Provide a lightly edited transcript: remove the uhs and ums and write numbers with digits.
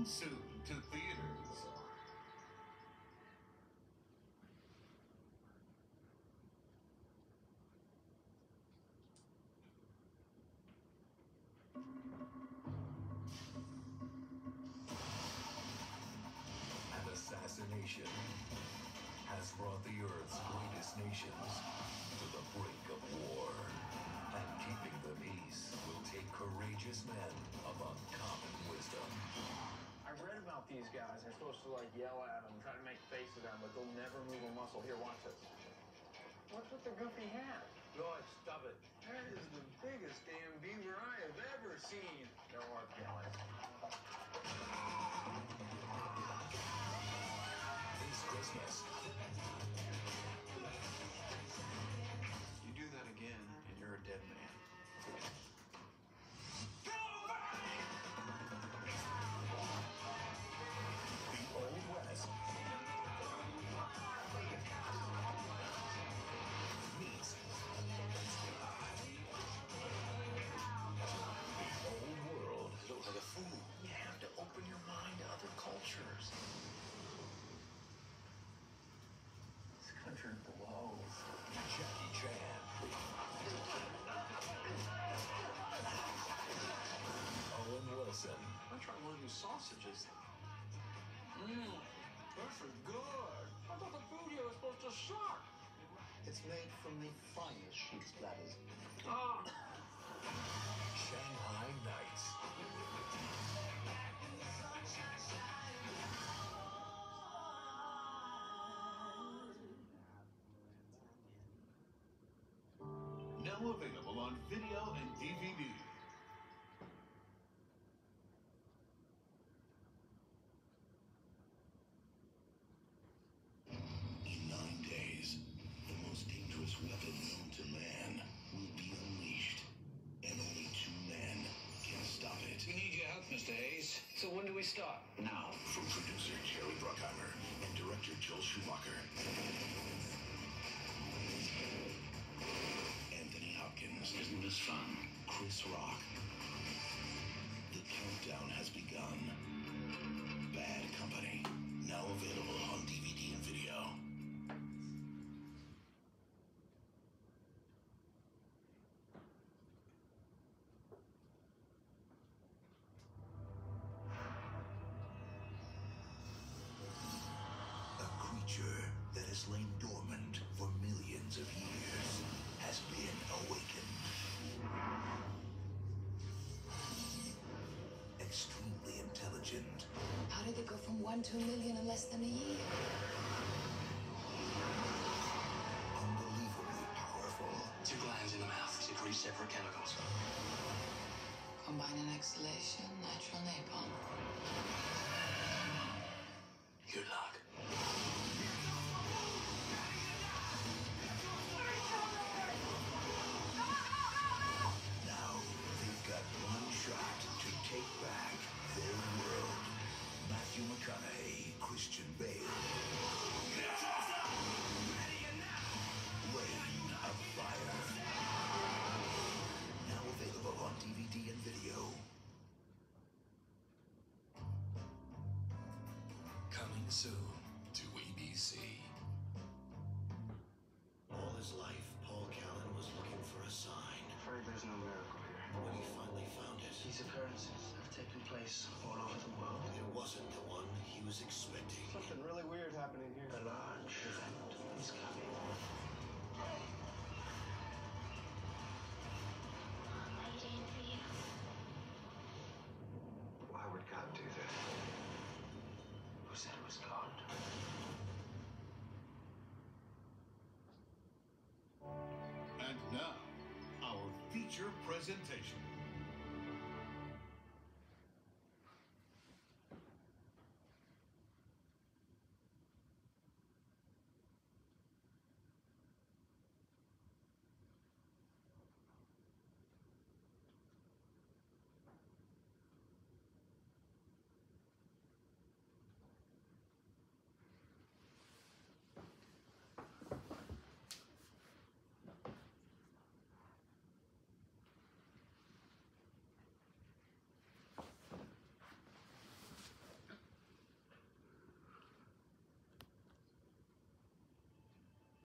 Coming soon to theaters. An assassination has brought the Earth's greatest nations to the brink of war. And keeping the peace will take courageous men of uncommon wisdom. I read about these guys. They're supposed to like yell at them, try to make faces at them, but they'll never move a muscle. Here, watch this. What's with the goofy hat? Lord, stop it. That is the biggest damn beaver I have ever seen. No hard feelings. This Christmas, You do that again, and you're a dead man. the Old West meets the Old World. You look like a fool. You have to open your mind to other cultures. This country blows. Jackie Chan, Owen Wilson, I'm trying one of these sausages. This is good. I thought the food here was supposed to suck. It's made from the finest sheep's bladders. Ah. Shanghai Nights. Now available on video and DVD. In 9 days, the most dangerous weapon known to man will be unleashed, and only 2 men can stop it. We need your help, Mr. Hayes. So when do we start? Now. From producer Jerry Bruckheimer and director Joel Schumacher, Anthony Hopkins, Isn't this fun? Chris Rock. The countdown has begun. Bad Company, now available on DVD and video. A creature that has lain dormant for millions of years has been awakened. Extremely intelligent, How did they go from 1 to a million in less than a year? unbelievably powerful, 2 glands in the mouth secrete separate chemicals. Combine an exhalation, natural napalm. Good luck. now they've got one shot to take back their world. Matthew McConaughey, Christian Bale. Reign of Fire. Now available on DVD and video. Coming soon to ABC. All his life, Paul Callan was looking for a sign. Afraid there's no miracle here. When he finally found it, These occurrences have taken place all over the world. it wasn't the one he was expecting. Something really weird happening here. A large event is coming. Why would God do this? Who said it was God? And now, our feature presentation.